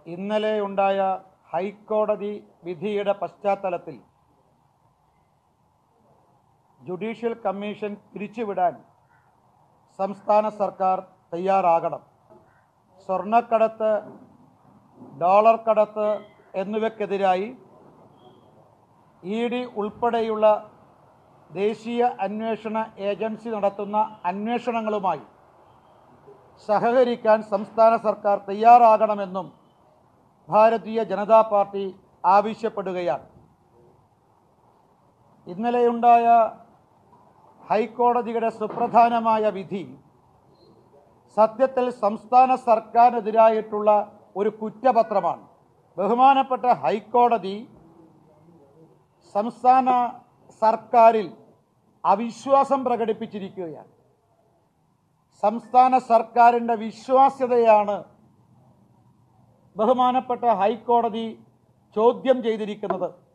ഇന്നലെ ഉണ്ടായ ഹൈക്കോടതി വിധിയുടെ പശ്ചാത്തലത്തിൽ ജുഡീഷ്യൽ കമ്മീഷൻ പിരിച്ചുവിടാൻ സംസ്ഥാന സർക്കാർ തയ്യാറാകണം. സ്വർണ്ണക്കടത്ത്, ഡോളർ കടത്ത് എന്നിവയ്ക്കെതിരായി ED ഉൾപ്പെടെയുള്ള ദേശീയ അന്വേഷണ ഏജൻസി നടത്തുന്ന അന്വേഷണങ്ങളുമായി സഹകരിക്കാൻ സംസ്ഥാന സർക്കാർ തയ്യാറാകണമെന്നും ഭാരതീയ ജനതാ പാർട്ടി ആവശ്യപ്പെടുകയാണ്. ഇന്നലെയുണ്ടായ ഹൈക്കോടതിയുടെ സുപ്രധാനമായ വിധി സത്യത്തിൽ സംസ്ഥാന സർക്കാരിനെതിരായിട്ടുള്ള ഒരു കുറ്റപത്രമാണ്. ബഹുമാനപ്പെട്ട ഹൈക്കോടതി സംസ്ഥാന സർക്കാരിൽ അവിശ്വാസം പ്രകടിപ്പിച്ചിരിക്കുകയാണ്. സംസ്ഥാന സർക്കാരിൻ്റെ വിശ്വാസ്യതയാണ് ബഹുമാനപ്പെട്ട ഹൈക്കോടതി ചോദ്യം ചെയ്തിരിക്കുന്നത്.